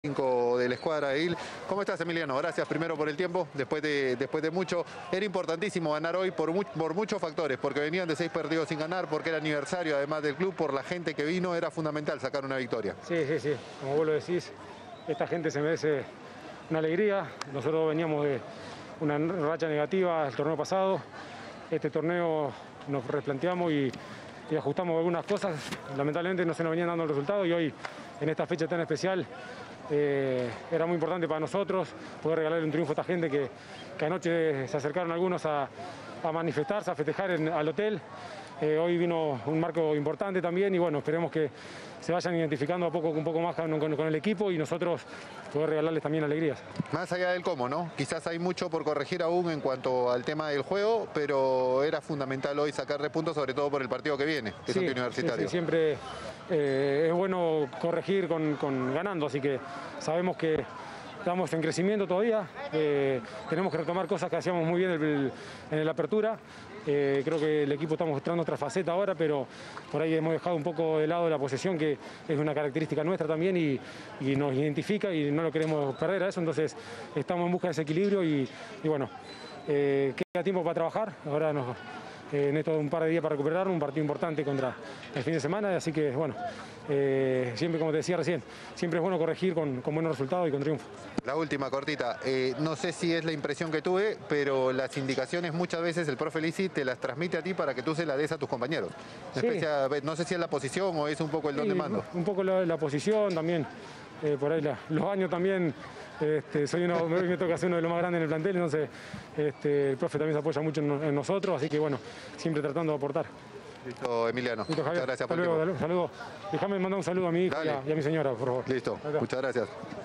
5 de la escuadra de IL. ¿Cómo estás, Emiliano? Gracias primero por el tiempo, después de mucho. Era importantísimo ganar hoy por muchos factores, porque venían de 6 partidos sin ganar, porque era aniversario además del club, por la gente que vino, era fundamental sacar una victoria. Sí, como vos lo decís, esta gente se merece una alegría. Nosotros veníamos de una racha negativa el torneo pasado. Este torneo nos replanteamos y ajustamos algunas cosas. Lamentablemente no se nos venían dando el resultado y hoy, en esta fecha tan especial, era muy importante para nosotros poder regalarle un triunfo a esta gente que anoche se acercaron algunos a manifestarse, a festejar al hotel. Hoy vino un marco importante también y bueno, esperemos que se vayan identificando un poco más con el equipo y nosotros poder regalarles también alegrías. Más allá del cómo, ¿no? Quizás hay mucho por corregir aún en cuanto al tema del juego, pero era fundamental hoy sacar 3 puntos, sobre todo por el partido que viene, que es Universitario. Sí, siempre es bueno corregir ganando, así que sabemos que estamos en crecimiento todavía, tenemos que retomar cosas que hacíamos muy bien en la apertura. Creo que el equipo está mostrando otra faceta ahora, pero por ahí hemos dejado un poco de lado la posesión, que es una característica nuestra también y nos identifica y no lo queremos perder a eso, entonces estamos en busca de ese equilibrio y bueno, queda tiempo para trabajar, ahora en estos un par de días para recuperar un partido importante contra el fin de semana, así que bueno, siempre como te decía recién, siempre es bueno corregir con buenos resultados y con triunfo. La última cortita, no sé si es la impresión que tuve, pero las indicaciones muchas veces el profe Lisi te las transmite a ti para que tú se las des a tus compañeros. Sí. No sé si es la posición o es un poco el don de mando. Un poco la posición también, por ahí los años también. Me toca ser uno de los más grandes en el plantel, entonces el profe también se apoya mucho en nosotros, así que bueno, siempre tratando de aportar. Listo, Emiliano. Listo, muchas gracias por el tiempo. Saludos. Déjame mandar un saludo a mi hija y a mi señora, por favor. Listo, muchas gracias.